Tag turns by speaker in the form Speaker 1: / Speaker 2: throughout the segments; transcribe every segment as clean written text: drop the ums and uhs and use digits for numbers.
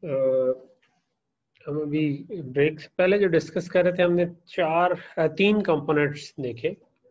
Speaker 1: हम अभी ब्रेक से पहले जो डिस्कस कर रहे थे, हमने तीन कंपोनेंट्स देखे।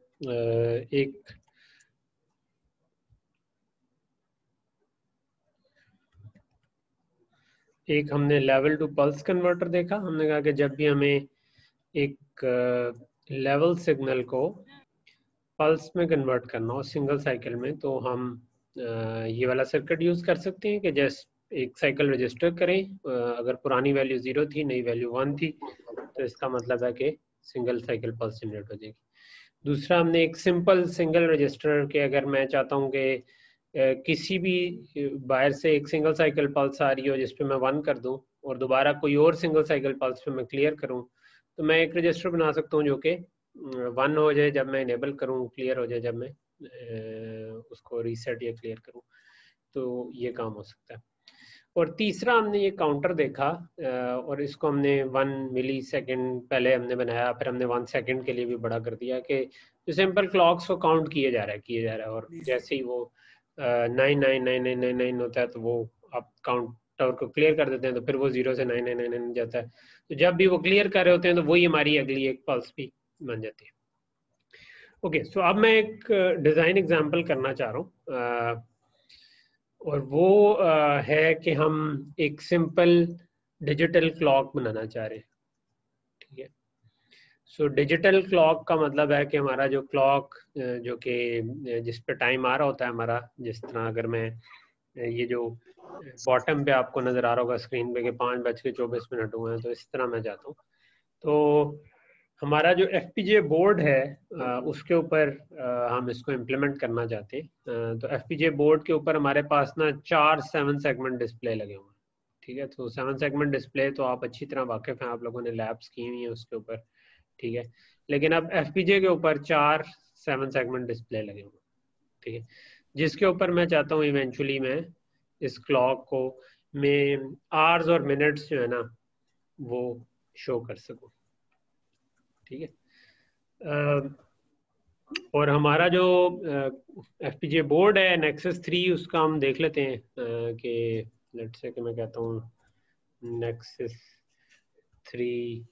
Speaker 1: एक हमने लेवल टू पल्स कन्वर्टर देखा। हमने कहा कि जब भी हमें एक लेवल सिग्नल को पल्स में कन्वर्ट करना हो सिंगल साइकिल में, तो हम ये वाला सर्किट यूज कर सकते हैं कि जस्ट एक साइकिल रजिस्टर करें। अगर पुरानी वैल्यू 0 थी, नई वैल्यू 1 थी, तो इसका मतलब है कि सिंगल साइकिल पल्स जनरेट हो जाएगी। दूसरा, हमने एक सिंपल सिंगल रजिस्टर के अगर मैं चाहता हूँ कि किसी भी बाहर से एक सिंगल साइकिल पल्स आ रही हो जिस पे मैं 1 कर दूं और दोबारा कोई और सिंगल साइकिल पल्स पे मैं क्लियर करूं, तो मैं एक रजिस्टर बना सकता हूँ जो कि 1 हो जाए जब मैं इनेबल करूं, क्लियर हो जाए जब मैं उसको रीसेट या क्लियर करूं। तो ये काम हो सकता है। और तीसरा, हमने ये काउंटर देखा और इसको हमने 1 मिली सेकेंड पहले हमने बनाया, फिर हमने 1 सेकेंड के लिए भी बड़ा कर दिया कि जो सिंपल क्लॉक्स को काउंट किए जा रहा है और जैसे ही वो 99999 होता है तो वो आप काउंटर को क्लियर कर देते हैं, तो फिर वो 0 से 9999 जाता है। तो जब भी वो क्लियर कर रहे होते हैं तो वही हमारी अगली एक पल्स भी बन जाती है। ओके, सो अब मैं एक डिज़ाइन एग्जांपल करना चाह रहा हूँ और वो है कि हम एक सिंपल डिजिटल क्लॉक बनाना चाह रहे हैं। ठीक है, सो डिजिटल क्लॉक का मतलब है कि हमारा जो क्लॉक जो कि जिस पे टाइम आ रहा होता है हमारा, जिस तरह अगर मैं ये जो बॉटम पे आपको नजर आ रहा होगा स्क्रीन पे कि 5:24 हुए हैं, तो इस तरह मैं चाहता हूँ। तो हमारा जो FPGA बोर्ड है उसके ऊपर हम इसको इम्प्लीमेंट करना चाहते हैं। तो FPGA बोर्ड के ऊपर हमारे पास ना 4 7 सेगमेंट डिस्प्ले लगे हुए हैं। ठीक है, तो 7 सेगमेंट डिस्प्ले तो आप अच्छी तरह वाकिफ हैं, आप लोगों ने लैब्स की हुई हैं उसके ऊपर। ठीक है, लेकिन अब FPGA के ऊपर 4 7 सेगमेंट डिस्प्ले लगे हुए हैं। ठीक है, जिसके ऊपर मैं चाहता हूँ इवेंचुअली मैं इस क्लॉक को मैं आवर्स और मिनट्स जो है ना वो शो कर सकूँ। ठीक है, और हमारा जो FPGA बोर्ड है Nexus 3, उसका हम देख लेते हैं कि लेट्स से कि मैं कहता हूँ Nexus 3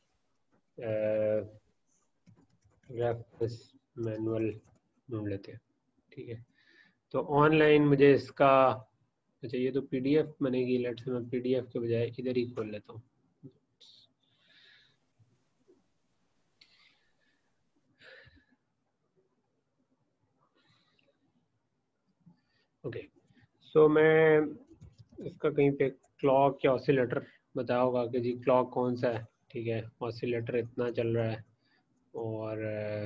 Speaker 1: रेफरेंस मैनुअल ढूंढ लेते हैं। ठीक है, तो ऑनलाइन मुझे इसका, अच्छा ये तो PDF बनेगी, लेट्स से मैं PDF के बजाय इधर ही खोल लेता हूँ। ओके, सो मैं इसका कहीं पे क्लॉक या ऑसिलेटर बताया होगा कि जी क्लॉक कौन सा है। ठीक है, ऑसिलेटर इतना चल रहा है और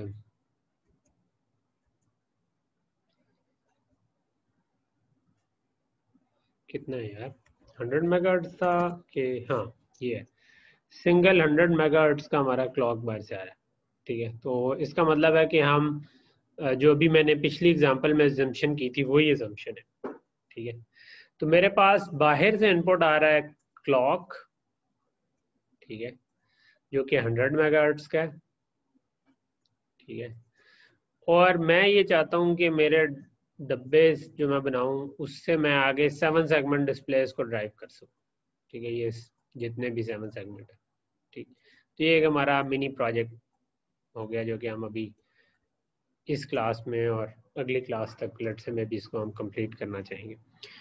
Speaker 1: कितना है यार, 100 मेगाहर्ट्ज था कि, हाँ ये है, सिंगल 100 मेगाहर्ट्ज का हमारा क्लॉक बाहर से आ रहा है। ठीक है, तो इसका मतलब है कि हम जो भी मैंने पिछली एग्जांपल में अजम्पशन की थी वही अजम्पशन है। ठीक है, तो मेरे पास बाहर से इनपुट आ रहा है क्लॉक, ठीक है, जो कि 100 मेगाहर्ट्ज का है। ठीक है, और मैं ये चाहता हूँ कि मेरे डब्बे जो मैं बनाऊं उससे मैं आगे 7 सेगमेंट डिस्प्लेस को ड्राइव कर सकूँ। ठीक है, ये जितने भी 7 सेगमेंट है। ठीक, तो ये एक हमारा मिनी प्रोजेक्ट हो गया जो कि हम अभी इस क्लास में और अगली क्लास तक लेट से में भी इसको हम कंप्लीट करना चाहेंगे।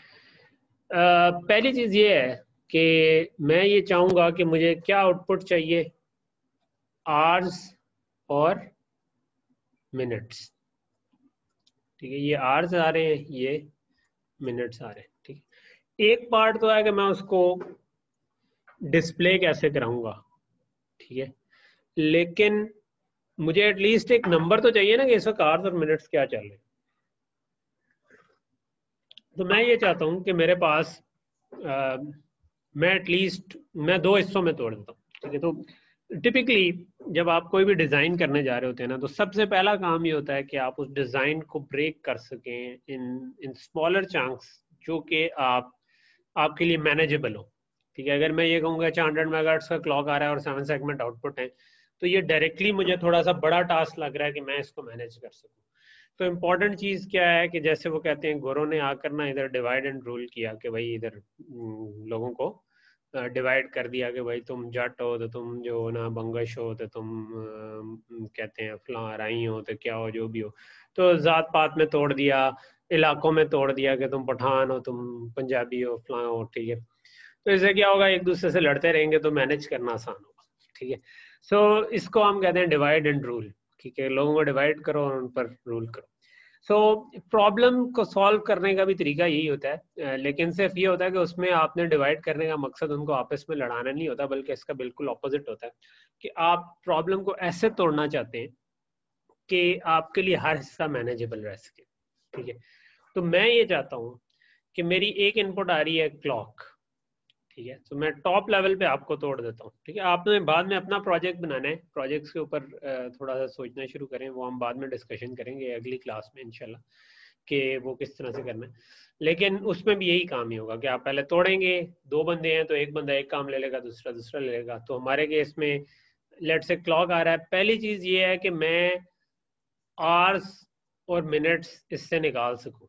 Speaker 1: पहली चीज़ ये है कि मैं ये चाहूँगा कि मुझे क्या आउटपुट चाहिए, आवर्स और मिनट्स। ठीक है, ये आवर्स आ रहे हैं, ये मिनट्स आ रहे हैं। ठीक है, एक पार्ट तो है कि मैं उसको डिस्प्ले कैसे कराऊंगा। ठीक है, लेकिन मुझे एटलीस्ट एक नंबर तो चाहिए ना कि इस वक्त आवर्स और मिनट्स क्या चल रहे हैं। तो मैं ये चाहता हूँ कि मेरे पास मैं एटलीस्ट मैं 2 हिस्सों में तोड़ देता हूँ। ठीक है, तो टिपिकली जब आप कोई भी डिज़ाइन करने जा रहे होते हैं ना, तो सबसे पहला काम ये होता है कि आप उस डिज़ाइन को ब्रेक कर सकें इन स्मॉलर चंक्स जो कि आपके लिए मैनेजेबल हो। ठीक है, अगर मैं ये कहूँगा 100 मेगाहर्ट्ज का क्लॉक आ रहा है और 7 सेगमेंट आउटपुट है, तो ये डायरेक्टली मुझे थोड़ा सा बड़ा टास्क लग रहा है कि मैं इसको मैनेज कर सकूँ। तो इम्पोर्टेंट चीज़ क्या है कि जैसे वो कहते हैं गोरों ने आकर ना इधर डिवाइड एंड रूल किया कि भाई इधर लोगों को डिवाइड कर दिया कि भाई तुम जट हो तो तुम जो ना बंगश हो तो तुम कहते हैं फलां राई हो तो क्या हो जो भी हो, तो जात पात में तोड़ दिया, इलाकों में तोड़ दिया कि तुम पठान हो तुम पंजाबी हो फलां हो, ठीक है। तो इससे क्या होगा, एक दूसरे से लड़ते रहेंगे तो मैनेज करना आसान होगा, ठीक है। सो इसको हम कहते हैं डिवाइड एंड रूल, ठीक है, लोगों को डिवाइड करो और उन पर रूल करो। सो प्रॉब्लम को सॉल्व करने का भी तरीका यही होता है, लेकिन सिर्फ ये होता है कि उसमें आपने डिवाइड करने का मकसद उनको आपस में लड़ाना नहीं होता, बल्कि इसका बिल्कुल ऑपोजिट होता है कि आप प्रॉब्लम को ऐसे तोड़ना चाहते हैं कि आपके लिए हर हिस्सा मैनेजेबल रह सके, ठीक है। तो मैं ये चाहता हूँ कि मेरी एक इनपुट आ रही है क्लॉक, ठीक है, तो मैं टॉप लेवल पे आपको तोड़ देता हूँ, ठीक है। आपने बाद में अपना प्रोजेक्ट बनाना है, प्रोजेक्ट्स के ऊपर थोड़ा सा सोचना शुरू करें, वो हम बाद में डिस्कशन करेंगे अगली क्लास में इंशाल्लाह कि वो किस तरह से करना है। लेकिन उसमें भी यही काम ही होगा कि आप पहले तोड़ेंगे, 2 बंदे हैं तो एक बंदा एक काम ले लेगा, दूसरा दूसरा ले लेगा। तो हमारे केस में लेट से क्लॉक आ रहा है, पहली चीज ये है कि मैं आवर्स और मिनट्स इससे निकाल सकूं,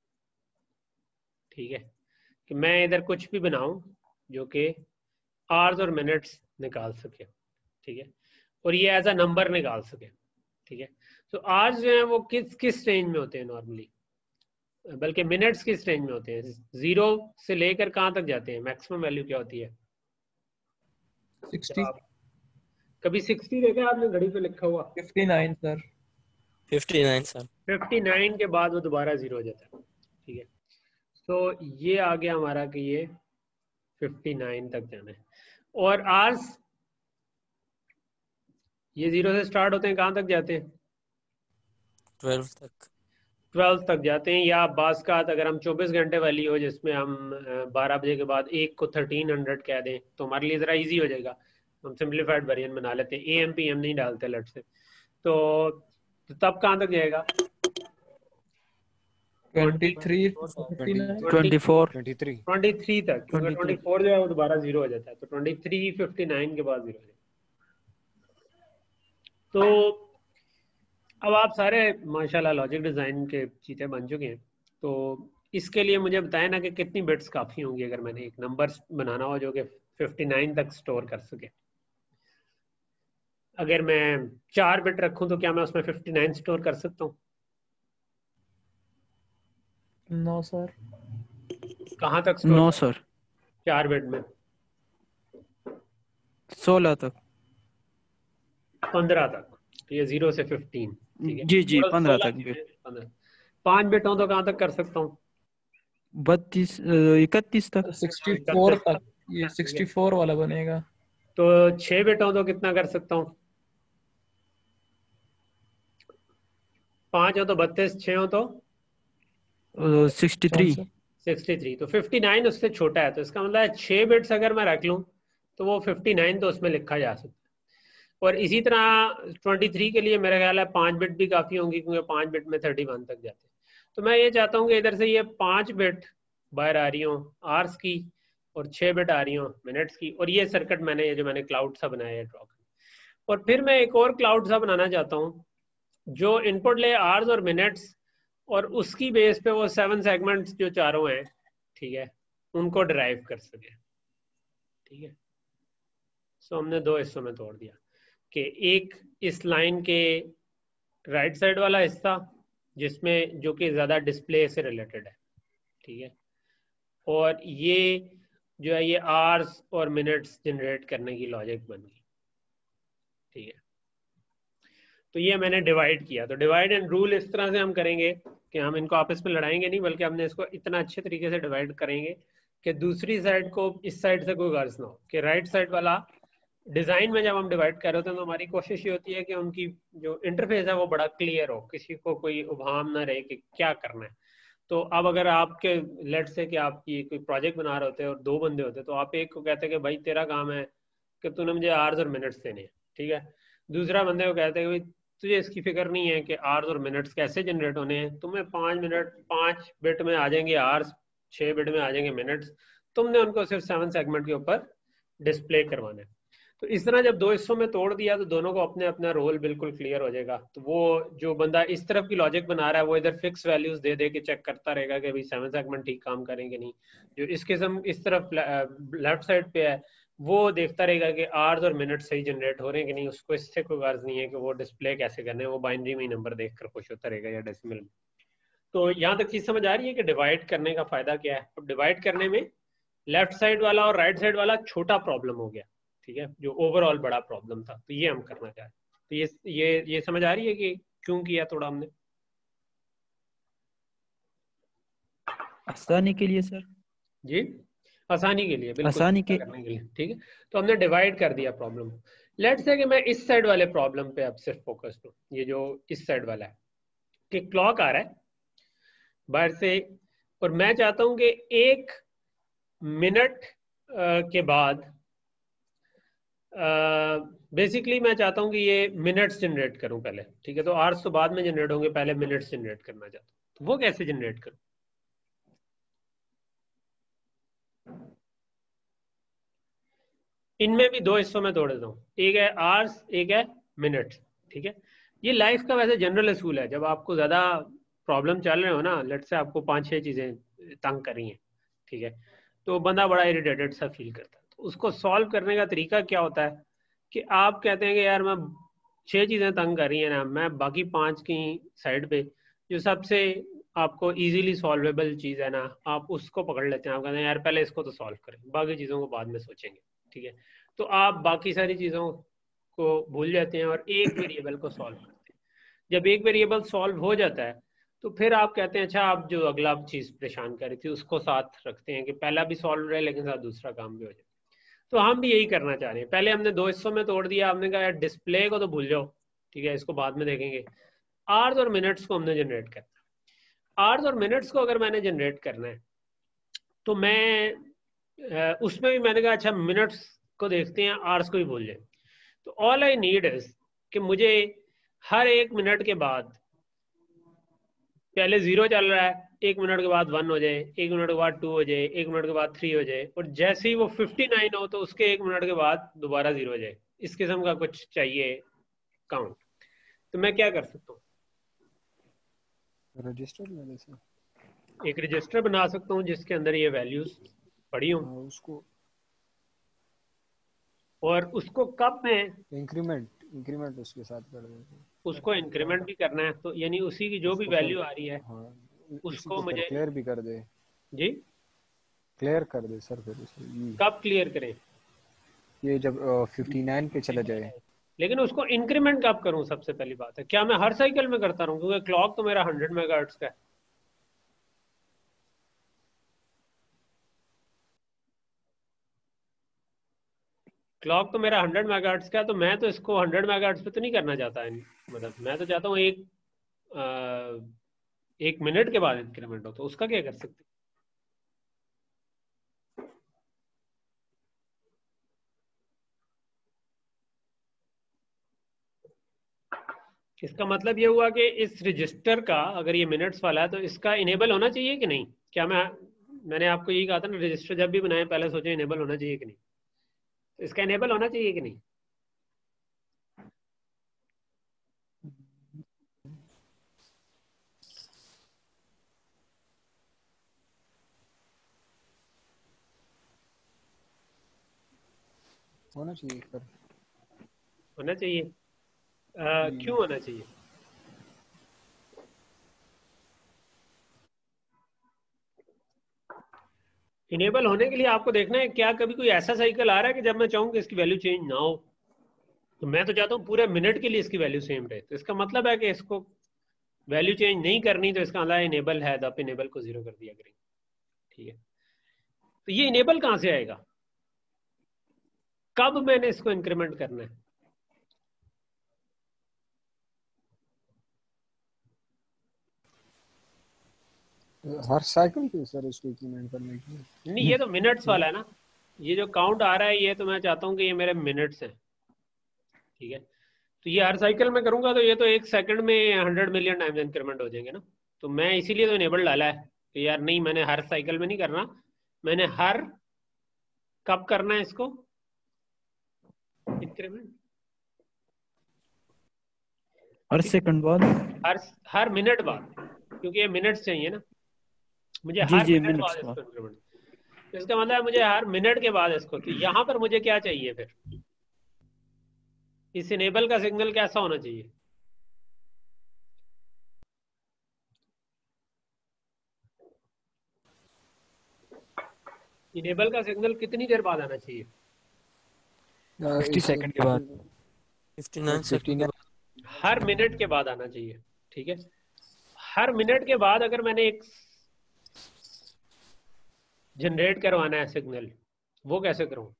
Speaker 1: ठीक है, कि मैं इधर कुछ भी बनाऊं जो कि आवर्स और मिनट्स निकाल सके, ठीक है, और ये एज अ नंबर निकाल सके, ठीक है। तो आवर्स जो है वो किस किस रेंज में होते हैं नॉर्मली, बल्कि मिनट्स किस रेंज में होते हैं, 0 से लेकर कहाँ तक जाते हैं, मैक्सिमम वैल्यू क्या होती है?
Speaker 2: 60
Speaker 1: कभी 60 देखा आपने घड़ी पे लिखा हुआ?
Speaker 2: 59 सर।
Speaker 3: 59 सर।
Speaker 1: 59 के बाद वो दोबारा 0 हो जाता है, ठीक है। तो ये आ गया हमारा कि ये 59 तक जाना है। और आवर्स ये 0 से स्टार्ट होते हैं, कहाँ तक जाते हैं?
Speaker 3: 12 तक।
Speaker 1: 12 तक जाते हैं। या बास का अगर हम 24 घंटे वाली हो जिसमें हम 12 बजे के बाद एक को 1300 कह दें तो हमारे लिए ज़रा इजी हो जाएगा, हम सिंप्लीफाइड वेरिएंट बना लेते हैं, AM PM नहीं डालते लट से। तो तब कहाँ तक जाएगा?
Speaker 2: 23
Speaker 4: 24
Speaker 1: 23 तक, क्योंकि 24 जो है वो दोबारा 0 हो जाता है, तो 23 59 के बाद 0 हो जाएगा। तो अब आप सारे माशाल्लाह लॉजिक डिज़ाइन के चीज़े बन चुके हैं, तो इसके लिए मुझे बताएं ना कि कितनी बिट्स काफ़ी होंगी अगर मैंने एक नंबर बनाना हो जो कि 59 तक स्टोर कर सके। अगर मैं 4 बिट रखूं तो क्या मैं उसमें 59 स्टोर कर सकता हूँ?
Speaker 2: No sir.
Speaker 1: कहाँ तक स्टोर?
Speaker 4: No sir.
Speaker 1: 4 बिट में
Speaker 4: 16 तक।
Speaker 1: 15 तक, तो ये 0 से 15, ठीक है
Speaker 4: जी जी, 15
Speaker 1: 16
Speaker 4: तक भी।
Speaker 1: 5 बिट हो तो कहाँ तक कर सकता हूँ?
Speaker 4: 32 31 तक।
Speaker 2: 64 तक, ये 64 वाला बनेगा।
Speaker 1: तो 6 बिट हो तो कितना कर सकता हूँ? 5 हो तो 32, 6 हो तो
Speaker 4: 63।
Speaker 1: 63, तो 59 उससे छोटा है, तो इसका मतलब है 6 बिट्स अगर मैं रख लूँ तो वो 59 तो उसमें लिखा जा सकता है। और इसी तरह 23 के लिए मेरा ख्याल है 5 बिट भी काफ़ी होंगी, क्योंकि 5 बिट में 31 तक जाते हैं। तो मैं ये चाहता हूँ कि इधर से ये 5 बिट बाहर आ रही हूँ आवर्स की, और 6 बिट आ रही हूँ मिनट्स की, और ये सर्किट मैंने, ये जो मैंने क्लाउड सा बनाया है ड्रॉ कर। और फिर मैं एक और क्लाउड सा बनाना चाहता हूँ जो इनपुट ले आवर्स और मिनट्स, और उसकी बेस पे वो 7 सेगमेंट्स जो चारों हैं, ठीक है, उनको ड्राइव कर सके, ठीक है। सो हमने 2 हिस्सों में तोड़ दिया कि एक इस लाइन के राइट साइड वाला हिस्सा जिसमें जो कि ज़्यादा डिस्प्ले से रिलेटेड है, ठीक है, और ये जो है ये आवर्स और मिनट्स जनरेट करने की लॉजिक बन गई, ठीक है। तो ये मैंने डिवाइड किया। तो डिवाइड एंड रूल इस तरह से हम करेंगे कि हम इनको आपस में लड़ाएंगे नहीं, बल्कि हमने इसको इतना अच्छे तरीके से डिवाइड करेंगे कि दूसरी साइड को इस साइड से कोई गर्ज ना हो, कि राइट साइड वाला डिज़ाइन में जब हम डिवाइड कर रहे होते हैं तो हमारी कोशिश ये होती है कि उनकी जो इंटरफेस है वो बड़ा क्लियर हो, किसी को कोई उभाम ना रहे कि क्या करना है। तो अब अगर आपके लेट से कि आप ये कोई प्रोजेक्ट बना रहे होते हैं और 2 बंदे होते हैं, तो आप एक को कहते हैं कि भाई तेरा काम है कि तूने मुझे आवर्स और मिनट्स देने हैं, ठीक है। दूसरा बंदे को कहते हैं कि भाई तुझे इसकी फिक्र नहीं है कि आवर्स और मिनट्स कैसे जनरेट होने हैं, तुम्हें 5 बिट में आ जाएंगे आवर्स, 6 बिट में आ जाएंगे मिनट्स, तुमने उनको सिर्फ 7 सेगमेंट के ऊपर डिस्प्ले करवाना है। तो इस तरह जब दो हिस्सों में तोड़ दिया तो दोनों को अपने अपना रोल बिल्कुल क्लियर हो जाएगा। तो वो जो बंदा इस तरफ की लॉजिक बना रहा है वो इधर फिक्स वैल्यूज दे दे के चेक करता रहेगा कि भाई 7 सेगमेंट ठीक काम करेंगे नहीं। जो इस किस्म इस तरफ लेफ्ट साइड पे है वो देखता रहेगा कि आवर्स और मिनट सही जनरेट हो रहे हैं कि नहीं। उसको इससे कोई गर्ज नहीं है कि वो डिस्प्ले कैसे करने हैं, वो बाइनरी में नंबर देख कर खुश होता रहेगा या डेसिमल में। तो यहाँ तक चीज समझ आ रही है कि डिवाइड करने का फायदा क्या है। अब डिवाइड करने में लेफ्ट साइड वाला और राइट साइड वाला छोटा प्रॉब्लम हो गया, ठीक है, जो ओवरऑल बड़ा प्रॉब्लम था। तो ये हम करना चाह रहे हैं। तो ये समझ आ रही है कि क्यों किया थोड़ा हमने।
Speaker 4: आसानी के लिए सर।
Speaker 1: जी, आसानी के लिए, बिल्कुल
Speaker 4: आसानी के
Speaker 1: करने के लिए, ठीक है। तो हमने डिवाइड कर दिया प्रॉब्लम। लेट्स से कि मैं इस साइड वाले प्रॉब्लम पे अब सिर्फ फोकस करूं, ये जो इस साइड वाला है कि क्लॉक आ रहा है बाहर से और मैं चाहता हूं कि 1 मिनट के बाद बेसिकली मैं चाहता हूं कि ये मिनट्स जनरेट करूं पहले, ठीक है। तो आवर्स तो बाद में जनरेट होंगे, पहले मिनट्स जनरेट करना चाहता हूं। तो वो कैसे जनरेट करूं? इनमें भी दो हिस्सों में तोड़ देता हूं, एक है आवर्स, एक है मिनट्स, ठीक है। ये लाइफ का वैसे जनरल असूल है। जब आपको ज्यादा प्रॉब्लम चल रहे हो ना, लेट से आपको 5-6 चीजें तंग कर रही हैं, ठीक है, तो बंदा बड़ा इरिटेटेड सा फील करता है। तो उसको सॉल्व करने का तरीका क्या होता है कि आप कहते हैं कि यार मैं 6 चीजें तंग कर रही है ना, मैं बाकी 5 की साइड पे जो सबसे आपको इजीली सॉल्वेबल चीज है ना, आप उसको पकड़ लेते हैं। आप कहते हैं यार पहले इसको तो सॉल्व करें, बाकी चीजों को बाद में सोचेंगे, ठीक है। तो आप बाकी सारी चीजों को भूल जाते हैं और एक वेरिएबल को सॉल्व करते हैं। जब एक वेरिएबल सॉल्व हो जाता है तो फिर आप कहते हैं अच्छा आप जो अगला चीज परेशान कर रही थी उसको साथ रखते हैं कि पहला भी सॉल्व रहे लेकिन साथ दूसरा काम भी हो जाए। तो हम भी यही करना चाह रहे हैं। पहले हमने दो हिस्सों में तोड़ दिया, हमने कहा डिस्प्ले को तो भूल जाओ, ठीक है, इसको बाद में देखेंगे। आवर्स और मिनट्स को हमने जनरेट करना है। आवर्स और मिनट्स को अगर मैंने जनरेट करना है तो मैं उसमें भी मैंने कहा अच्छा मिनट्स को देखते हैं, आवर्स को भी भूल जाए। तो ऑल आई नीड इज कि मुझे हर 1 मिनट के बाद, पहले 0 चल रहा है, 1 मिनट के बाद 1 हो जाए, 1 मिनट के बाद 2 हो जाए, 1 मिनट के बाद 3 हो जाए, और जैसे ही वो 59 हो तो उसके 1 मिनट के बाद दोबारा 0 हो जाए। इस किस्म का कुछ चाहिए काउंट। तो मैं क्या कर सकता हूँ?
Speaker 5: रजिस्टर में जैसे
Speaker 1: एक रजिस्टर बना सकता हूँ जिसके अंदर ये वैल्यूज पड़ी हूँ,
Speaker 5: उसको
Speaker 1: और उसको कब मैं
Speaker 5: इंक्रीमेंट उसके साथ कर देंगे।
Speaker 1: उसको इंक्रीमेंट भी करना है। तो यानी उसी की जो भी वैल्यू आ रही है उसको मुझे
Speaker 5: क्लियर भी कर दे।
Speaker 1: जी,
Speaker 5: क्लियर कर दे सर। फिर
Speaker 1: कब क्लियर करें?
Speaker 5: ये जब 59 पे चला जाए।
Speaker 1: लेकिन उसको इंक्रीमेंट कब करूं? सबसे पहली बात है, क्या मैं हर साइकिल में करता रहूं? क्योंकि क्लॉक तो मेरा 100 मेगाहर्ट्ज का है। क्लॉक तो मेरा 100 मेगाहर्ट्ज का है, तो मैं तो इसको 100 मेगाहर्ट्ज पे तो नहीं करना चाहता है। मतलब मैं तो चाहता हूँ एक मिनट के बाद इंक्रीमेंट हो। तो उसका क्या कर सकते? इसका मतलब ये हुआ कि इस रजिस्टर का, अगर ये मिनट्स वाला है, तो इसका इनेबल होना चाहिए कि नहीं? क्या मैंने आपको यही कहा था ना, रजिस्टर जब भी बनाए पहले सोचें इनेबल होना चाहिए कि नहीं। तो इसका इनेबल होना चाहिए कि नहीं?
Speaker 5: होना चाहिए सर।
Speaker 1: होना चाहिए। क्यों होना चाहिए? इनेबल होने के लिए आपको देखना है क्या कभी कोई ऐसा साइकिल आ रहा है कि जब मैं चाहूँ कि इसकी वैल्यू चेंज ना हो। तो मैं तो चाहता हूँ पूरे मिनट के लिए इसकी वैल्यू सेम रहे। तो इसका मतलब है कि इसको वैल्यू चेंज नहीं करनी, तो इसका मतलब इनेबल है, तो आप इनेबल को 0 कर दिया करेंगे, ठीक है। तो ये इनेबल कहां से आएगा? कब मैंने इसको इंक्रीमेंट करना है?
Speaker 5: हर साइकिल पे सर इसको इंक्रीमेंट करने के लिए।
Speaker 1: नहीं, ये तो मिनट्स वाला है ना। ये जो काउंट आ रहा है ये तो मैं चाहता हूं कि ये मेरे मिनट्स हैं, ठीक है। तो ये हर साइकिल में करूंगा तो ये तो 1 सेकंड में 100 मिलियन टाइम्स इंक्रीमेंट हो जाएंगे ना। तो मैं इसीलिए तो इनेबल डाला है कि यार नहीं, मैंने हर साइकिल में नहीं करना, मैंने हर कब करना है इसको? इंक्रीमेंट?
Speaker 4: हर सेकंड बाद।
Speaker 1: हर मिनट बाद, क्योंकि ये मिनट्स चाहिए ना, मुझे
Speaker 4: जी
Speaker 1: हर
Speaker 4: जी,
Speaker 1: मिनट
Speaker 4: मिनट्स
Speaker 1: बाद
Speaker 4: बाद।
Speaker 1: इसको इंक्रीमेंट। इसका मतलब है मुझे हर मिनट के बाद इसको, तो यहाँ पर मुझे क्या चाहिए फिर? इस इनेबल का सिग्नल कैसा होना चाहिए? इनेबल का सिग्नल कितनी देर बाद आना चाहिए?
Speaker 4: 60 सेकंड के बाद।
Speaker 3: 59 सेकंड के बाद।
Speaker 1: हर मिनट के बाद आना चाहिए, ठीक है। हर मिनट के बाद अगर मैंने एक जनरेट करवाना है सिग्नल, वो कैसे करूं?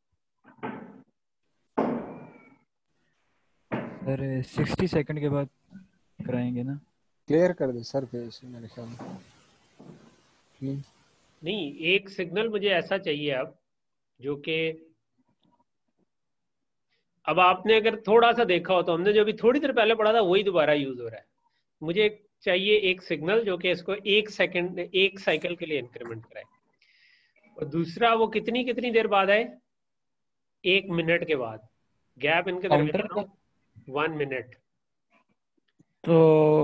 Speaker 6: सर 60 सेकंड के बाद कराएंगे ना।
Speaker 5: क्लियर कर दे सर पेज मेरे ख्याल में।
Speaker 1: नहीं, एक सिग्नल मुझे ऐसा चाहिए अब जो कि, अब आपने अगर थोड़ा सा देखा हो तो हमने जो अभी थोड़ी देर पहले पढ़ा था वही दोबारा यूज हो रहा है। मुझे चाहिए एक सिग्नल जो कि इसको एक सेकंड, एक साइकिल के लिए इंक्रीमेंट कराए, और दूसरा वो कितनी कितनी देर बाद आए? 1 मिनट के बाद। गैप इनके
Speaker 2: काउंटर
Speaker 1: दरमियान 1 मिनट।
Speaker 4: तो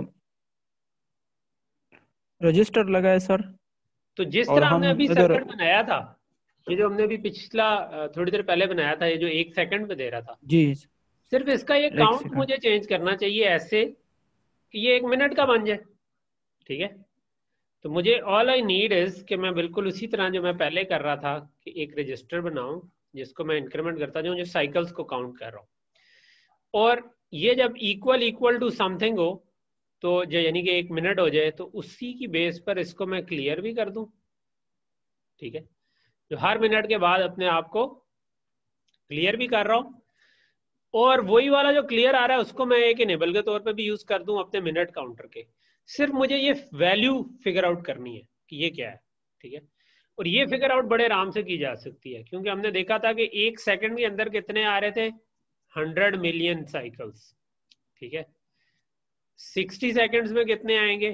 Speaker 4: रजिस्टर लगा है सर।
Speaker 1: तो जिस
Speaker 4: और
Speaker 1: तरह
Speaker 4: हम
Speaker 1: हमने अभी
Speaker 4: इधर
Speaker 1: सर्किट बनाया था, ये जो हमने अभी पिछला थोड़ी देर पहले बनाया था, ये जो 1 सेकंड में दे रहा था,
Speaker 4: जी
Speaker 1: सिर्फ इसका ये
Speaker 4: एक
Speaker 1: काउंट
Speaker 4: सेकंड।
Speaker 1: मुझे चेंज करना चाहिए ऐसे कि ये 1 मिनट का बन जाए, ठीक है। तो मुझे ऑल आई नीड इज कि मैं बिल्कुल उसी तरह जो मैं पहले कर रहा था कि एक रजिस्टर बनाऊं जिसको मैं इंक्रीमेंट करता जाऊं, जो साइकिल्स को काउंट कर रहा हूं, और ये जब इक्वल इक्वल टू समथिंग हो, तो जो यानी कि 1 मिनट हो जाए, तो उसी की बेस पर इसको मैं क्लियर भी कर दूं, ठीक है। जो हर मिनट के बाद अपने आप को क्लियर भी कर रहा हूं, और वही वाला जो क्लियर आ रहा है उसको मैं एक इनेबल के तौर पे भी यूज कर दूं अपने मिनट काउंटर के। सिर्फ मुझे ये वैल्यू फिगर आउट करनी है कि ये क्या है, ठीक है। और ये फिगर आउट बड़े आराम से की जा सकती है, क्योंकि हमने देखा था कि 1 सेकंड के अंदर कितने आ रहे थे? 100 मिलियन साइकिल्स, ठीक है। 60 सेकंड्स में कितने आएंगे?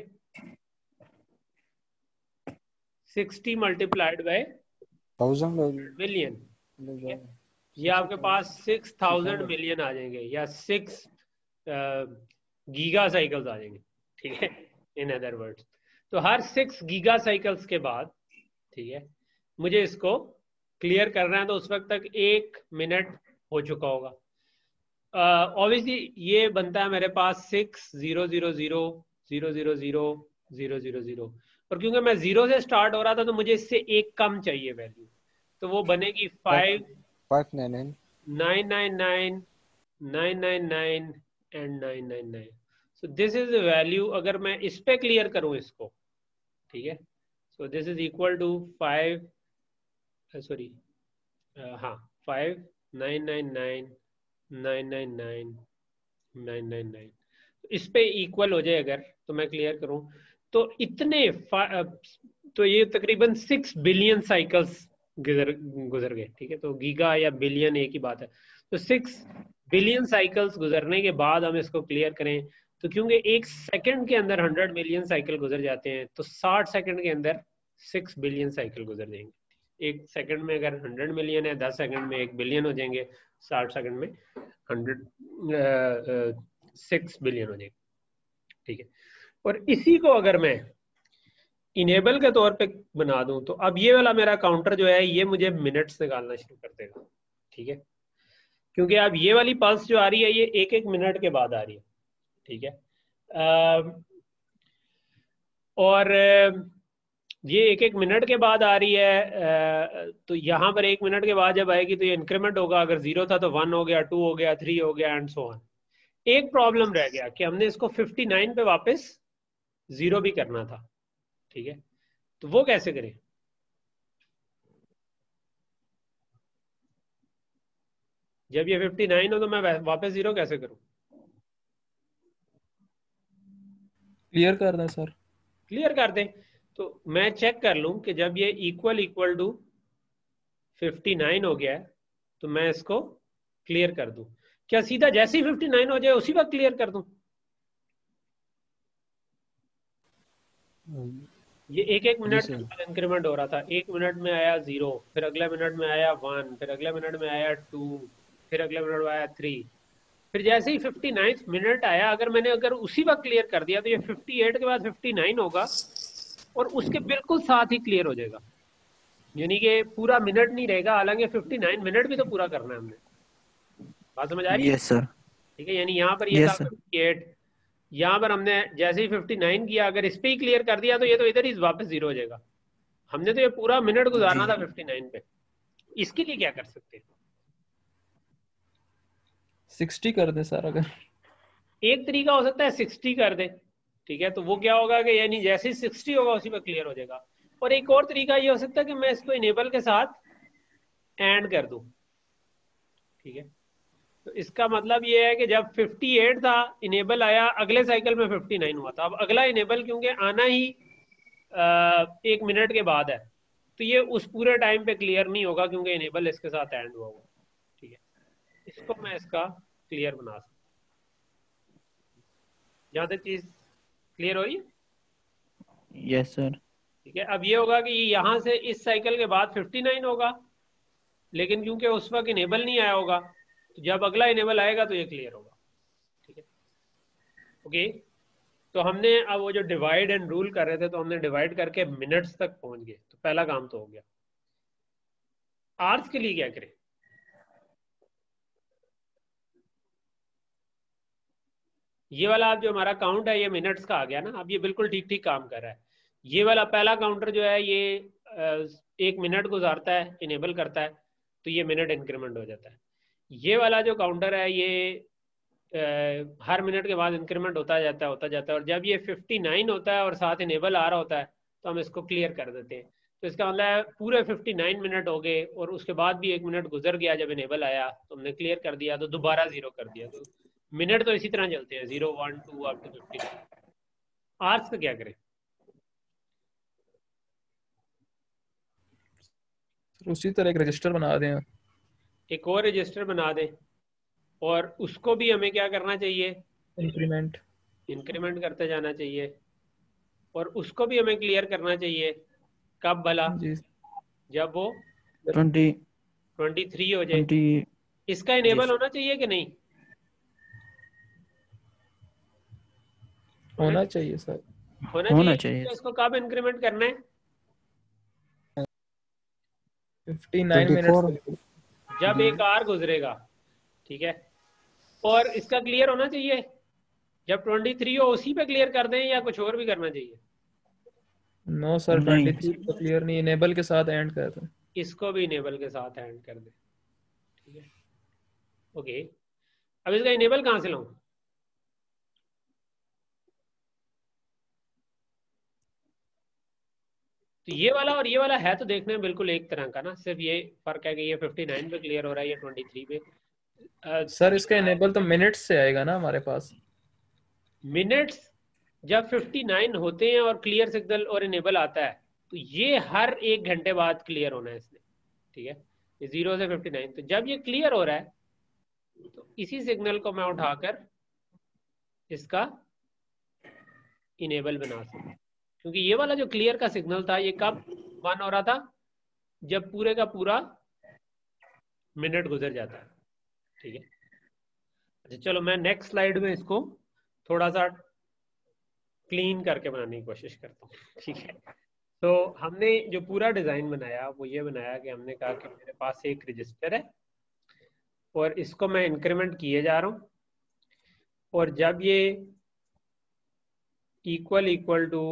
Speaker 1: 60 मल्टीप्लाइड बाय
Speaker 5: 1000
Speaker 1: मिलियन, ठीक है। ये आपके पास 6000 मिलियन आ जाएंगे, या 6 गीगा साइकिल्स आ जाएंगे, ठीक है, इन अदर वर्ड्स। तो हर 6 गीगा साइकिल्स के बाद, ठीक है, मुझे इसको क्लियर करना है, तो उस वक्त तक 1 मिनट हो चुका होगा। ऑब्वियसली ये बनता है मेरे पास 6,000,000,000,000, और क्योंकि मैं 0 से स्टार्ट हो रहा था तो मुझे इससे एक कम चाहिए वैल्यू, तो वो बनेगी
Speaker 5: 599
Speaker 1: 999 999 and 999। So this is the value. अगर मैं इस पे क्लियर करूं इसको, ठीक है, so this is equal to 5, sorry, हाँ, 5,999 999 999, इस पे इक्वल हो जाए अगर, तो मैं क्लियर करूं तो इतने तो ये तकरीबन 6 बिलियन साइकिल्स गुजर गए, ठीक है। तो गीगा या बिलियन एक ही बात है। तो 6 बिलियन साइकिल्स गुजरने के बाद हम इसको क्लियर करें, तो क्योंकि 1 सेकंड के अंदर 100 मिलियन साइकिल गुजर जाते हैं, तो 60 सेकंड के अंदर 6 बिलियन साइकिल गुजर जाएंगे। 1 सेकंड में अगर 100 मिलियन है, 10 सेकंड में 1 बिलियन हो जाएंगे, 60 सेकंड में 6 बिलियन हो जाएंगे, ठीक है। और इसी को अगर मैं इनेबल के तौर पे बना दूं, तो अब ये वाला मेरा काउंटर जो है ये मुझे मिनट्स निकालना शुरू कर देगा, ठीक है, क्योंकि अब ये वाली पल्स जो आ रही है ये 1-1 मिनट के बाद आ रही है, ठीक है। और ये 1-1 मिनट के बाद आ रही है, तो यहाँ पर 1 मिनट के बाद जब आएगी तो ये इंक्रीमेंट होगा। अगर 0 था तो 1 हो गया, 2 हो गया, 3 हो गया, एंड सो ऑन। एक प्रॉब्लम रह गया कि हमने इसको 59 पे वापस 0 भी करना था, ठीक है। तो वो कैसे करें? जब ये 59 हो तो मैं वापस 0 कैसे करूं?
Speaker 2: क्लियर कर दें सर।
Speaker 1: क्लियर कर दें। तो मैं चेक कर लूं कि जब ये इक्वल इक्वल टू 59 हो गया है तो मैं इसको क्लियर कर दूं। क्या सीधा जैसे ही 59 हो जाए उसी वक्त क्लियर कर दूं? ये 1-1 मिनट के बाद इंक्रीमेंट हो रहा था। 1 मिनट में आया 0, फिर अगले मिनट में आया 1, फिर अगले मिनट में आया 2, फिर अगले मिनट आया 3, फिर जैसे ही 59 मिनट आया, अगर उसी वक्त क्लियर कर दिया तो ये 58 के बाद 59 होगा और उसके बिल्कुल साथ ही क्लियर हो जाएगा, यानी कि पूरा मिनट नहीं रहेगा, हालांकि 59 मिनट भी तो पूरा करना है हमने। बात समझ आ रही है?
Speaker 4: Yes sir.
Speaker 1: ठीक है, यानी यहाँ पर ये था
Speaker 4: यस सर।
Speaker 1: 58, यहाँ पर हमने जैसे ही 59 किया, अगर इस पे ही क्लियर कर दिया तो ये तो इधर ही वापस 0 हो जाएगा। हमने तो ये पूरा मिनट गुजारना था 59 पे। इसके लिए क्या कर सकते हैं?
Speaker 2: 60 कर दे सर अगर।
Speaker 1: एक तरीका हो सकता है 60 कर दे, ठीक है, तो वो क्या होगा कि यानी जैसे ही 60 होगा उसी पे क्लियर हो जाएगा। और एक और तरीका ये हो सकता है कि मैं इसको इनेबल के साथ एंड कर दूं, ठीक है। तो इसका मतलब ये है कि जब 58 था इनेबल आया, अगले साइकिल में 59 हुआ था, अब अगला इनेबल क्योंकि आना ही 1 मिनट के बाद है, तो ये उस पूरे टाइम पे क्लियर नहीं होगा क्योंकि इनेबल इसके साथ एंड हुआ होगा, ठीक है। इसको मैं इसका क्लियर बना सकता हूँ। जहाँ तक चीज क्लियर हो रही है?
Speaker 4: Yes sir.
Speaker 1: ठीक है, अब ये होगा कि यहाँ से इस साइकिल के बाद 59 होगा, लेकिन क्योंकि उस वक्त इनेबल नहीं आया होगा, तो जब अगला इनेबल आएगा तो ये क्लियर होगा, ठीक है। ओके, तो हमने अब वो जो डिवाइड एंड रूल कर रहे थे, तो हमने डिवाइड करके मिनट्स तक पहुंच गए, तो पहला काम तो हो गया। आवर्स के लिए क्या करें? ये वाला अब जो हमारा काउंट है ये मिनट्स का आ गया ना, अब ये बिल्कुल ठीक ठीक काम कर रहा है। ये वाला पहला काउंटर जो है ये 1 मिनट गुजारता है, इनेबल करता है, तो ये मिनट इंक्रीमेंट हो जाता है। ये वाला जो काउंटर है ये हर मिनट के बाद इंक्रीमेंट होता जाता है, और जब ये 59 होता है और साथ इनेबल आ रहा होता है तो हम इसको क्लियर कर देते हैं। तो इसका मतलब है पूरे 59 मिनट हो गए और उसके बाद भी 1 मिनट गुजर गया, जब इनेबल आया तो हमने क्लियर कर दिया, तो दोबारा 0 कर दिया। तो मिनट तो इसी तरह चलते हैं, 0 1 2 अप टू 59। आवर्स का क्या करें?
Speaker 2: उसी तरह एक रजिस्टर बना दें।
Speaker 1: एक और रजिस्टर बना दें और उसको भी हमें क्या करना चाहिए? इंक्रीमेंट करते जाना चाहिए, और उसको भी हमें क्लियर करना चाहिए। कब भला?
Speaker 2: जी।
Speaker 1: जब वो 23 हो जाए।
Speaker 4: 20
Speaker 1: इसका इनेबल होना चाहिए कि नहीं?
Speaker 2: होना चाहिए सर।
Speaker 4: होना चाहिए।
Speaker 1: तो इसको कब इंक्रीमेंट करना है?
Speaker 2: 59 मिनट
Speaker 1: जब एक आवर गुजरेगा, ठीक है। और इसका क्लियर होना चाहिए जब 23 हो, उसी पे क्लियर कर दें या कुछ और भी करना चाहिए?
Speaker 2: नो सर,
Speaker 4: नहीं।
Speaker 2: 23 तो क्लियर नहीं, इनेबल के साथ एंड कर दें।
Speaker 1: इसको भी इनेबल के साथ एंड कर दें, ठीक है। ओके, अब इसका इनेबल कहां से लाऊं? तो ये वाला और ये वाला है तो देखने में बिल्कुल एक तरह का ना, सिर्फ ये फर्क है कि ये 59 पे क्लियर हो रहा है, ये 23 पे।
Speaker 2: सर इसका इनेबल तो मिनट्स से आएगा ना हमारे पास।
Speaker 1: मिनट्स जब 59 होते हैं और क्लियर सिग्नल और इनेबल आता है, तो ये हर 1 घंटे बाद क्लियर होना है इसने, ठीक है। ये 0 से 59, तो जब ये क्लियर हो रहा है तो इसी सिग्नल को मैं उठाकर इसका इनेबल बना सकता हूं, क्योंकि ये वाला जो क्लियर का सिग्नल था ये कब 1 हो रहा था? जब पूरे का पूरा मिनट गुजर जाता है, ठीक है। अच्छा चलो, मैं नेक्स्ट स्लाइड में इसको थोड़ा सा क्लीन करके बनाने की कोशिश करता हूँ, ठीक है। तो हमने जो पूरा डिजाइन बनाया वो ये बनाया कि हमने कहा कि मेरे पास एक रजिस्टर है और इसको मैं इंक्रीमेंट किए जा रहा हूँ, और जब ये इक्वल टू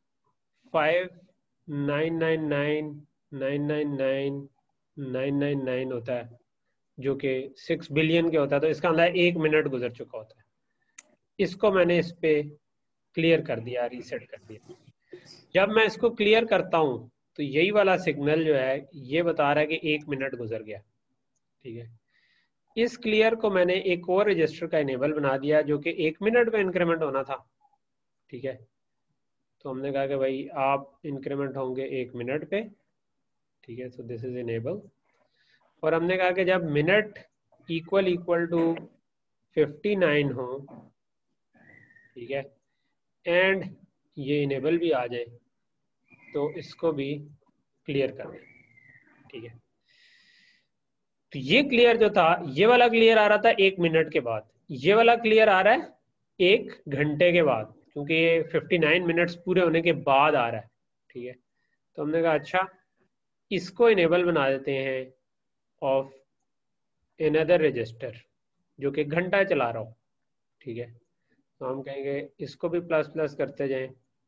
Speaker 1: 5,999,999,999 होता है, जो कि 6 बिलियन के होता है, तो इसका मतलब 1 मिनट गुजर चुका होता है। इसको मैंने इस पे क्लियर कर दिया, रीसेट कर दिया। जब मैं इसको क्लियर करता हूं तो यही वाला सिग्नल जो है ये बता रहा है कि 1 मिनट गुजर गया, ठीक है। इस क्लियर को मैंने एक और रजिस्टर का इनेबल बना दिया जो कि 1 मिनट पे इंक्रीमेंट होना था, ठीक है। तो हमने कहा कि भाई आप इंक्रीमेंट होंगे 1 मिनट पे, ठीक है। सो दिस इज इनेबल, और हमने कहा कि जब मिनट इक्वल टू 59 हो, ठीक है, एंड ये इनेबल भी आ जाए तो इसको भी क्लियर कर दें, ठीक है। तो ये क्लियर जो था, ये वाला क्लियर आ रहा था 1 मिनट के बाद, ये वाला क्लियर आ रहा है 1 घंटे के बाद, क्योंकि ये 59 मिनट्स पूरे होने के बाद आ रहा है। ठीक है, तो हमने कहा अच्छा इसको इनेबल बना देते हैं ऑफ अनदर रजिस्टर जो कि घंटा चला रहा हो। ठीक है, तो हम कहेंगे इसको भी प्लस प्लस करते जाएं,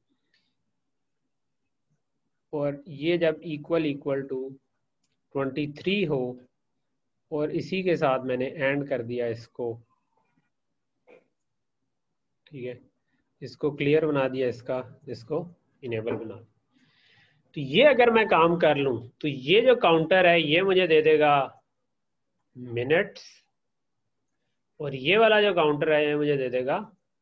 Speaker 1: और ये जब इक्वल इक्वल टू 23 हो, और इसी के साथ मैंने एंड कर दिया इसको। ठीक है, इसको क्लियर बना दिया, इसको इनेबल बना दिया। तो ये अगर मैं काम कर लूं तो ये जो काउंटर है ये मुझे दे देगा मिनट्स, और ये वाला जो काउंटर है ये मुझे दे देगा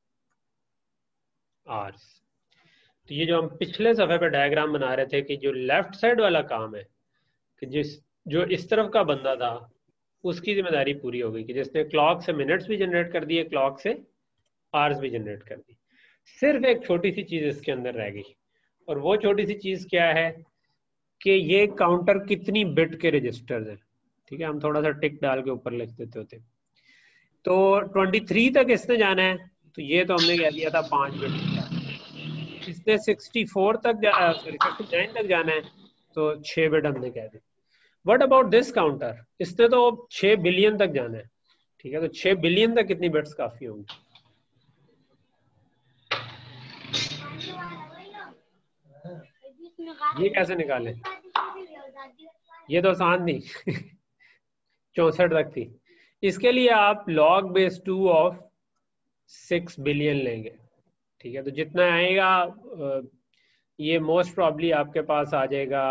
Speaker 1: आवर्स। तो ये जो हम पिछले सफे पे डायग्राम बना रहे थे कि जो लेफ्ट साइड वाला काम है कि जो इस तरफ का बंदा था उसकी जिम्मेदारी पूरी हो गई कि जिसने क्लॉक से मिनट्स भी जनरेट कर दिए, क्लॉक से आवर्स भी जनरेट कर दी। सिर्फ एक छोटी सी चीज इसके अंदर रह गई, और वो छोटी सी चीज क्या है कि ये काउंटर कितनी बिट के रजिस्टर्स हैं। ठीक है, हम थोड़ा सा टिक डाल के ऊपर लिख देते होते। तो 23 तक इसने जाना है, तो ये तो हमने कह दिया था 5 बिट। इसने 64 तक 69 तक जाना है, तो 6 बिट हमने कह दी। व्हाट अबाउट दिस काउंटर, इसने तो 6 बिलियन तक जाना है। ठीक है, तो 6 बिलियन तक कितनी बिट्स काफी होंगी? ये कैसे निकाले? ये तो आसान थी 64 तक थी। इसके लिए आप log base 2 ऑफ 6 बिलियन लेंगे। ठीक है, तो जितना आएगा ये मोस्ट प्रॉब्ली आपके पास आ जाएगा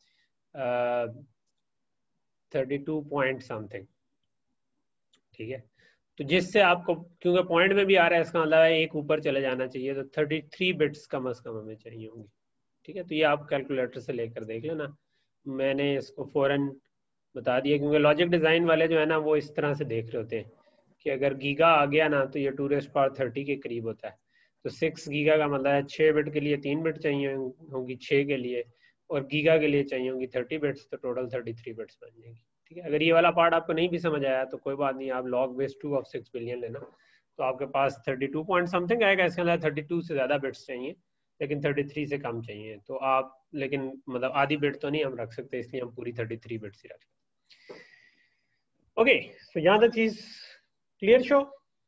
Speaker 1: 32 पॉइंट समथिंग। ठीक है, तो जिससे आपको, क्योंकि पॉइंट में भी आ रहा है, इसका मतलब है एक ऊपर चले जाना चाहिए, तो 33 बिट्स कम अज कम हमें चाहिए होंगी। ठीक है, तो ये आप कैलकुलेटर से लेकर देख लेना, मैंने इसको फौरन बता दिया, क्योंकि लॉजिक डिज़ाइन वाले जो है ना वो इस तरह से देख रहे होते हैं कि अगर गीगा आ गया ना तो ये 2⁻30 के करीब होता है। तो 6 गीगा का मतलब है 6 बिट के लिए 3 बिट चाहिए होंगी 6 के लिए, और गीगा के लिए चाहिए होंगी 30 बिट्स, तो टोटल 33 बिट्स बन जाएंगी। ठीक है, अगर ये वाला पार्ट आपको नहीं भी समझ आया तो कोई बात नहीं, आप log base 2 ऑफ 6 बिलियन लेना, तो आपके पास 32 पॉइंट समथिंग आएगा। इसके अंदर 32 से ज़्यादा बिट्स चाहिए, लेकिन 33 से कम चाहिए। तो आप, लेकिन मतलब आधी बिट तो नहीं हम रख सकते, इसलिए हम पूरी 33 बिट्स ही रख सकते। ओके, सो यहाँ तक चीज क्लियर शो?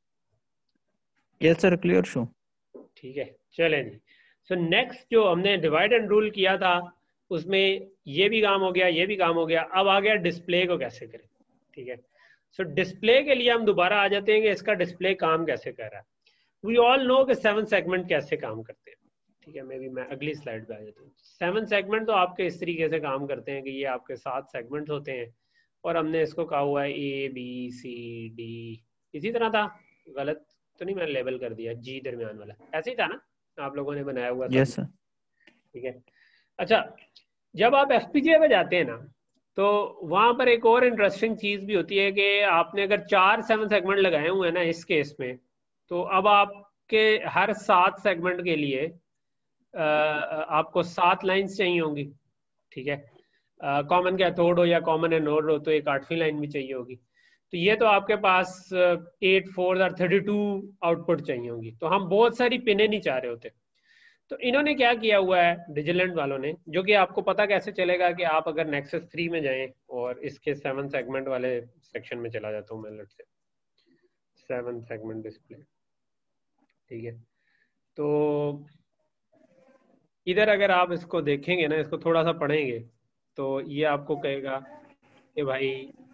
Speaker 4: यस सर, क्लियर शो।
Speaker 1: ठीक है, चलें जी। सो नेक्स्ट जो हमने डिवाइड एंड रूल किया था उसमें ये भी काम हो गया, ये भी काम हो गया। अब आ गया डिस्प्ले को कैसे करें। ठीक है, सो डिस्प्ले के लिए हम दोबारा आ जाते हैं कि इसका डिस्प्ले काम कैसे कर रहा है। वी ऑल नो कि 7 सेगमेंट कैसे काम करते हैं। ठीक है, मैं अगली स्लाइड पे आ जाता हूँ। 7 सेगमेंट तो आपके इस तरीके से काम करते हैं कि ये आपके 7 सेगमेंट होते हैं, और हमने इसको कहा हुआ है A B C D, इसी तरह था, गलत तो नहीं मैंने लेबल कर दिया, G दरमियान वाला ऐसे ही था ना, आप लोगों ने बनाया हुआ था।
Speaker 4: Yes sir.
Speaker 1: ठीक है, अच्छा जब आप FPGA पे जाते हैं ना तो वहां पर एक और इंटरेस्टिंग चीज भी होती है कि आपने अगर 7 सेगमेंट लगाए हुए हैं ना इस केस में, तो अब आपके हर 7 सेगमेंट के लिए आपको 7 लाइंस चाहिए होंगी। ठीक है, कॉमन कैथोड हो या कॉमन एनोड हो तो एक 8वीं लाइन भी चाहिए होगी। तो ये तो आपके पास 8 4 और 32 आउटपुट चाहिए होंगी। तो हम बहुत सारी पिनें नहीं चाह रहे होते, तो इन्होंने क्या किया हुआ है डिजिलेंट वालों ने, जो कि आपको पता कैसे चलेगा कि आप अगर नेक्सस 3 में जाएं और इसके 7 सेगमेंट वाले सेक्शन में चला जाता हूँ मैं, लेट्स से 7 सेगमेंट डिस्प्ले। ठीक है, तो इधर अगर आप इसको देखेंगे ना, इसको थोड़ा सा पढ़ेंगे, तो ये आपको कहेगा कि भाई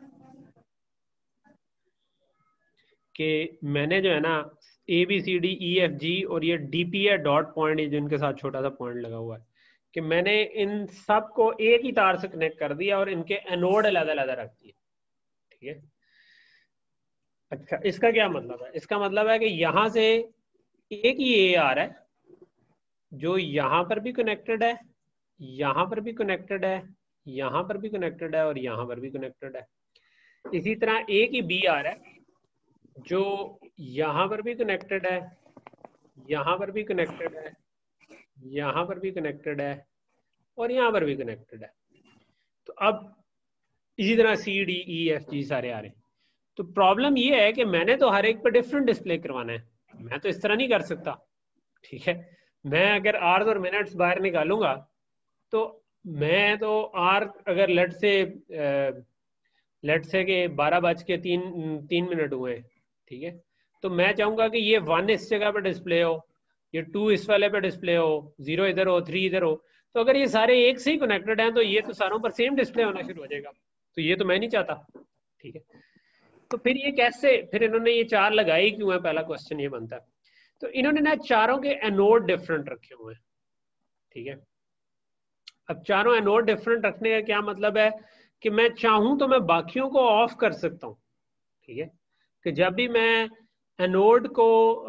Speaker 1: कि मैंने जो है ना ABCDEFG और ये DPA डॉट पॉइंट जिनके साथ छोटा सा पॉइंट लगा हुआ है, कि मैंने इन सब को एक ही तार से कनेक्ट कर दिया और इनके एनोड अलग अलग रख दिए। ठीक है, अच्छा इसका क्या मतलब है? इसका मतलब है कि यहां से एक ही A आ रहा है जो यहां पर भी कनेक्टेड है, यहां पर भी कनेक्टेड है, यहां पर भी कनेक्टेड है, और यहां पर भी कनेक्टेड है। इसी तरह एक ही B आ रहा है जो यहां पर भी कनेक्टेड है, यहां पर भी कनेक्टेड है, यहां पर भी कनेक्टेड है, और यहां पर भी कनेक्टेड है। तो अब इसी तरह C D E F G सारे आ रहे हैं। तो प्रॉब्लम ये है कि मैंने तो हर एक पे डिफरेंट डिस्प्ले करवाना है, मैं तो इस तरह नहीं कर सकता, ठीक है। मैं अगर आवर्स और मिनट्स बाहर निकालूंगा तो मैं तो आर अगर लेट से के 12:03 हुए, ठीक है, तो मैं चाहूंगा कि ये 1 इस जगह पे डिस्प्ले हो, ये 2 इस वाले पे डिस्प्ले हो, 0 इधर हो, 3 इधर हो। तो अगर ये सारे एक से ही कनेक्टेड हैं तो ये तो सारों पर सेम डिस्प्ले होना शुरू हो जाएगा, तो ये तो मैं नहीं चाहता, ठीक है। तो फिर ये कैसे, फिर इन्होंने ये 4 लगाई क्यों है, पहला क्वेश्चन ये बनता है। तो इन्होंने ना चारों के एनोड डिफरेंट रखे हुए हैं, ठीक है। अब चारों एनोड डिफरेंट रखने का क्या मतलब है कि मैं चाहूं तो मैं बाकियों को ऑफ कर सकता हूं, ठीक है, कि जब भी मैं एनोड को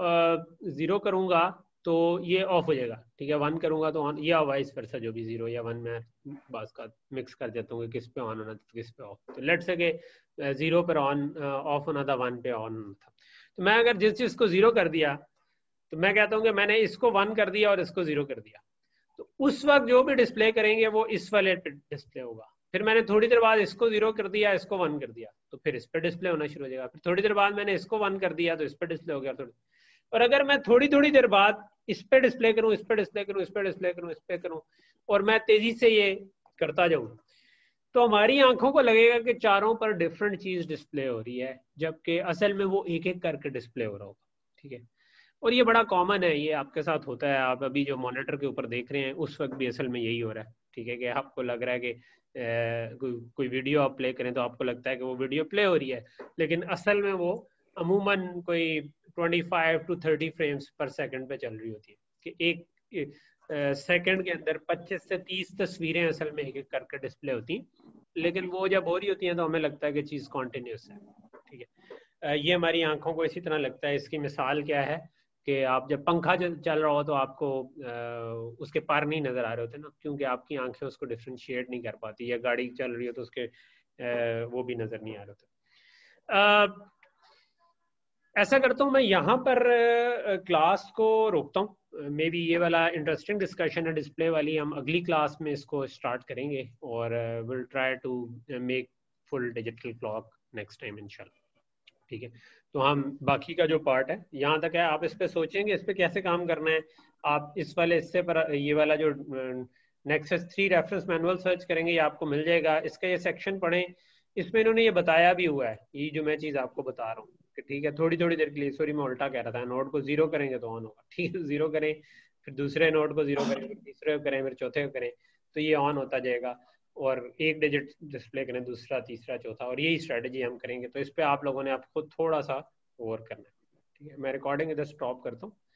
Speaker 1: 0 करूंगा तो ये ऑफ हो जाएगा, ठीक है, 1 करूंगा तो ऑन, या वाइस वर्सा, जो भी 0 या 1 मैं बास का मिक्स कर देता हूँ कि किस पे ऑन होना था किस पे ऑफ। तो लेट्स से कि 0 पर ऑन ऑफ होना था, 1 पे ऑन होना था। तो मैं अगर जिस चीज को 0 कर दिया तो मैं कहता हूँ कि मैंने इसको 1 कर दिया और इसको 0 कर दिया, तो उस वक्त जो भी डिस्प्ले करेंगे वो इस वाले पे डिस्प्ले होगा। फिर मैंने थोड़ी देर बाद इसको 0 कर दिया, इसको 1 कर दिया, तो फिर इस पे डिस्प्ले होना शुरू हो जाएगा। फिर थोड़ी देर बाद मैंने इसको 1 कर दिया तो इस पे डिस्प्ले हो गया थोड़ी। और अगर मैं थोड़ी थोड़ी देर बाद इस पे डिस्प्ले करूं, इस पे डिस्प्ले करूं, इस पे डिस्प्ले करूं, इस पे करूं, और मैं तेजी से ये करता जाऊं, तो हमारी आंखों को लगेगा कि चारों पर डिफरेंट चीज डिस्प्ले हो रही है, जबकि असल में वो एक एक करके डिस्प्ले हो रहा होगा, ठीक है। और ये बड़ा कॉमन है, ये आपके साथ होता है, आप अभी जो मॉनिटर के ऊपर देख रहे हैं उस वक्त भी असल में यही हो रहा है, ठीक है, कि आपको लग रहा है कि कोई वीडियो आप प्ले करें तो आपको लगता है कि वो वीडियो प्ले हो रही है, लेकिन असल में वो अमूमन कोई 25 to 30 फ्रेम्स पर सेकंड पे चल रही होती है, कि एक सेकंड के अंदर 25 से 30 तस्वीरें असल में एक एक करके डिस्प्ले होती हैं, लेकिन वो जब हो रही होती हैं तो हमें लगता है कि चीज़ कॉन्टिन्यूस है, ठीक है। ये हमारी आंखों को इसी तरह लगता है। इसकी मिसाल क्या है कि आप जब पंखा चल रहा हो तो आपको उसके पार नहीं नजर आ रहे होते ना, क्योंकि आपकी आंखें उसको डिफ्रेंशिएट नहीं कर पाती, या गाड़ी चल रही हो तो उसके वो भी नजर नहीं आ रहे होते। ऐसा करता हूँ मैं यहाँ पर क्लास को रोकता हूँ, मे बी ये वाला इंटरेस्टिंग डिस्कशन है डिस्प्ले वाली, हम अगली क्लास में इसको स्टार्ट करेंगे और will try to make full digital clock next time इंशाल्लाह, ठीक है। तो हम बाकी का जो पार्ट है यहाँ तक है, आप इस पे सोचेंगे इस पे कैसे काम करना है। आप इस वाले हिस्से पर ये वाला जो नेक्सस 3 रेफरेंस मैनुअल सर्च करेंगे, ये आपको मिल जाएगा, इसका ये सेक्शन पढ़ें, इसमें इन्होंने ये बताया भी हुआ है, ये जो मैं चीज़ आपको बता रहा हूँ, ठीक है। थोड़ी थोड़ी देर के लिए, सॉरी मैं उल्टा कह रहा था, नोड को 0 करेंगे तो ऑन होगा, ठीक है, 0 करें, फिर दूसरे नोड को 0 करें, फिर तीसरे को करें, फिर चौथे को करें, तो ये ऑन होता जाएगा, और एक डिजिट डिस्प्ले करें, दूसरा, तीसरा, चौथा, और यही स्ट्रेटजी हम करेंगे। तो इस पे आप लोगों ने आपको थोड़ा सा ओवर करना है, ठीक है। मैं रिकॉर्डिंग इधर स्टॉप करता हूँ।